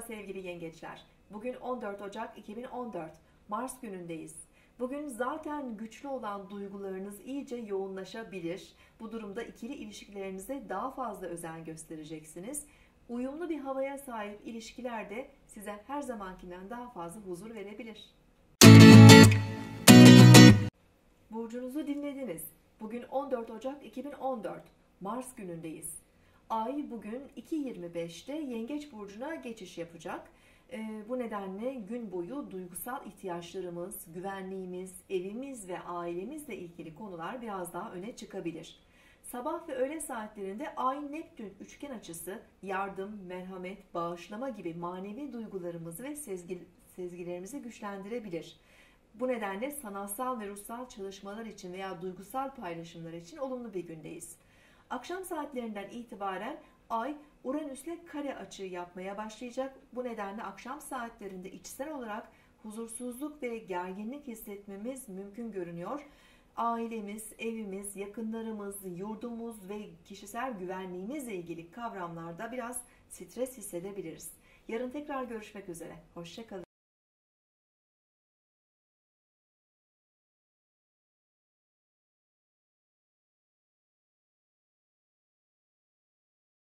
sevgili yengeçler. Bugün 14 Ocak 2014. Mars günündeyiz. Bugün zaten güçlü olan duygularınız iyice yoğunlaşabilir. Bu durumda ikili ilişkilerinize daha fazla özen göstereceksiniz. Uyumlu bir havaya sahip ilişkiler de size her zamankinden daha fazla huzur verebilir. Burcunuzu dinlediniz. Bugün 14 Ocak 2014. Mars günündeyiz. Ay bugün 2.25'te Yengeç Burcu'na geçiş yapacak. Bu nedenle gün boyu duygusal ihtiyaçlarımız, güvenliğimiz, evimiz ve ailemizle ilgili konular biraz daha öne çıkabilir. Sabah ve öğle saatlerinde Ay-Neptün üçgen açısı yardım, merhamet, bağışlama gibi manevi duygularımızı ve sezgilerimizi güçlendirebilir. Bu nedenle sanatsal ve ruhsal çalışmalar için veya duygusal paylaşımlar için olumlu bir gündeyiz. Akşam saatlerinden itibaren Ay Uranüs'le kare açı yapmaya başlayacak. Bu nedenle akşam saatlerinde içsel olarak huzursuzluk ve gerginlik hissetmemiz mümkün görünüyor. Ailemiz, evimiz, yakınlarımız, yurdumuz ve kişisel güvenliğimizle ilgili kavramlarda biraz stres hissedebiliriz. Yarın tekrar görüşmek üzere. Hoşça kalın.